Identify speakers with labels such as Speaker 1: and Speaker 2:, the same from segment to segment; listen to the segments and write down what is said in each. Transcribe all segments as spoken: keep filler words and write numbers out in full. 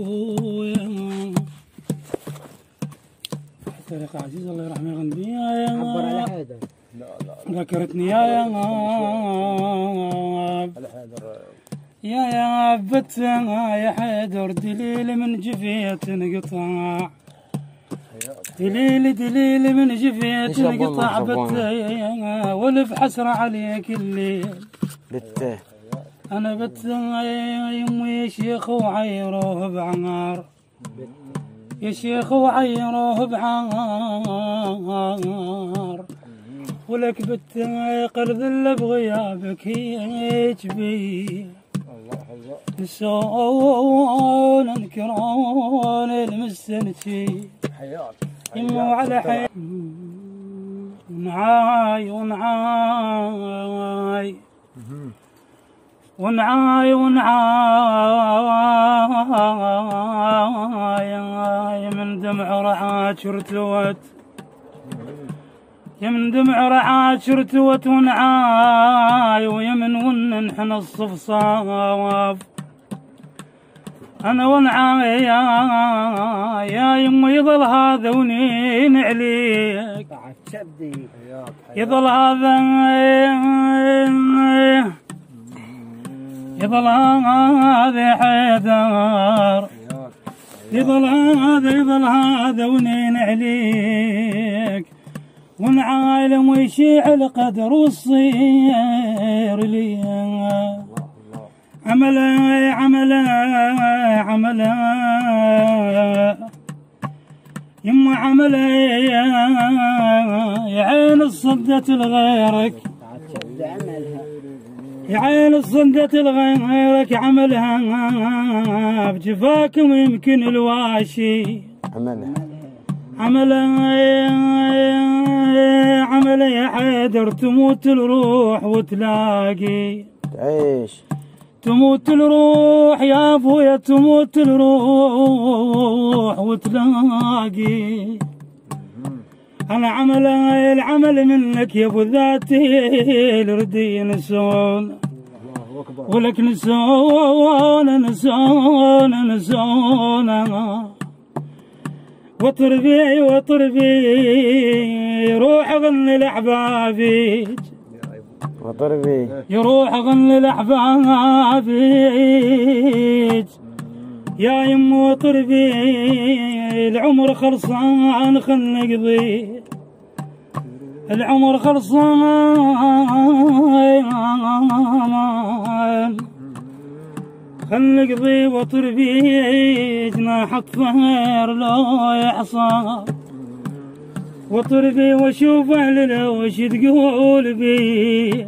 Speaker 1: ابويا طريقة عزيز الله يرحمه غنبي يا
Speaker 2: عبر على حيدر.
Speaker 1: لا لا ذكرتني يا يا
Speaker 3: على حيدر
Speaker 1: يا يا عبت يا حيدر دليل من جفيت انقطع دليل دليل من جفيت انقطع بت ولف حسرة عليك الليل
Speaker 2: بت
Speaker 1: انا بت يمي شيخ وعيروه بعمار يا شيخ وعيروه بعار ولك بت قرذ اللي بغيابك يجبي نسون انكرون المستنشي يمو على حي ونعاي ونعاي ونعاي ونعاي من دمع رعاة شرتوت يمن دمع رعاة شرتوت ونعاي ويمن وننحن الصفصاف انا ونعاي يا يما يظل هذا ونين عليك يظل هذا يظل هذا حيدر يظل هذا يظل هذا ونين عليك ونعالم ويشيع القدر والصير لي عملا عملا عملا يما عملا يا عين الصدة لغيرك يا عين الصدة لغيرك عملها بجفاكم يمكن الواشي
Speaker 2: عملها
Speaker 1: عملا عملا يا حيدر تموت الروح وتلاقي
Speaker 2: تعيش
Speaker 1: تموت الروح يا ابويا تموت الروح وتلاقي انا عمل العمل منك يا ابو ذاتي الردي نسون ولك نسون نسون نسون وطربي وطربي روح غني لاحبابيك
Speaker 2: وطربي
Speaker 1: يروح غني لاحبابيك يا يم وطربي العمر خلصان خل نقضي العمر خلصان خل نقضي وطربي جناح الطير لو يحصى وطربي واشوف اهل وش تقول بي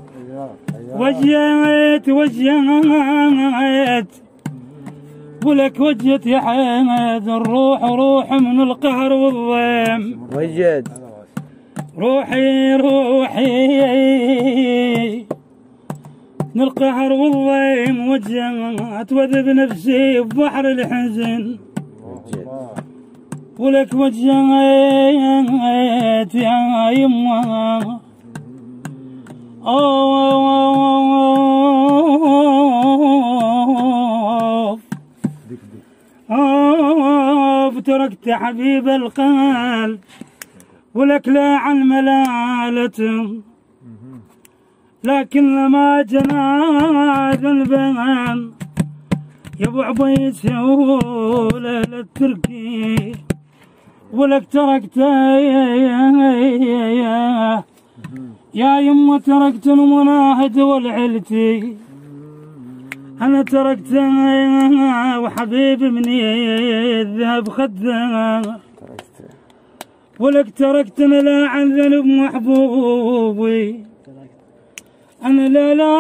Speaker 1: وجهت وجهت ولك وجهت يا حمد الروح روح من القهر والضيم
Speaker 2: وجد
Speaker 1: روحي روحي من القهر والضيم وجهت وذب نفسي ببحر الحزن ولك وجهت يا يما اوف اوف تركت حبيب القلب ولك لا عن ملالة لكن لما جنى ذنبان يا ابو عبيد سهولة للتركي ولك تركت يا يما تركت المناهد والعلتي انا تركت وحبيبي من الذهب خده ولك تركتنا لا عن ذنب محبوبي انا لا لا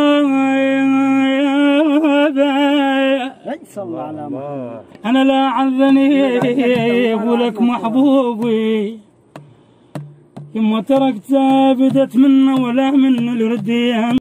Speaker 1: انا لا عن ذنب ولك محبوبي يما تركت بدت منه ولا من الرديان